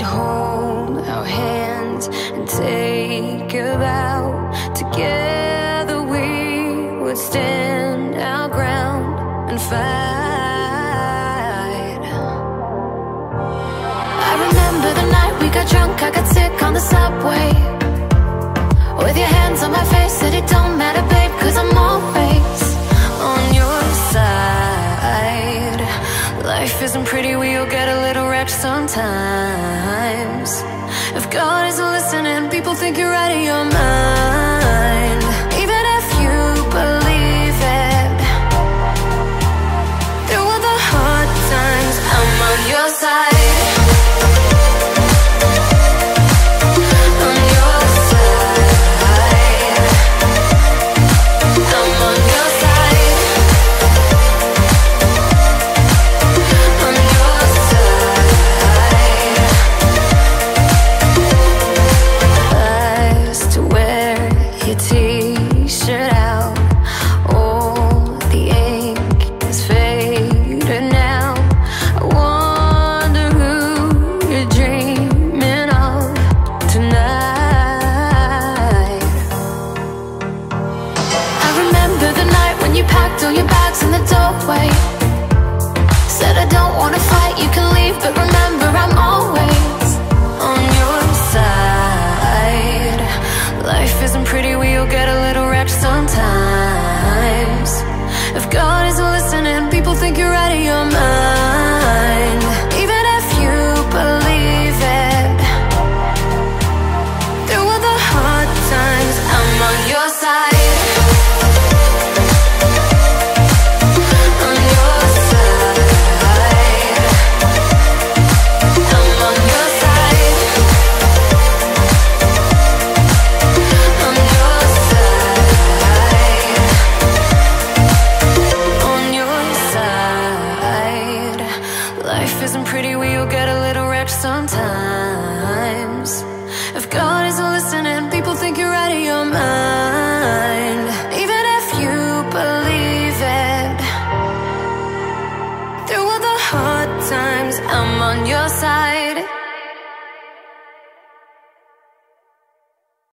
hold our hands and take a vow. Together we would stand our ground and fight. I remember the night we got drunk, I got sick on the subway. With your hands on my face, said it don't matter, babe, 'cause I'm always on your side. Life isn't pretty, we all get a little wrecked sometimes. If God isn't listening, people think you're out of your mind.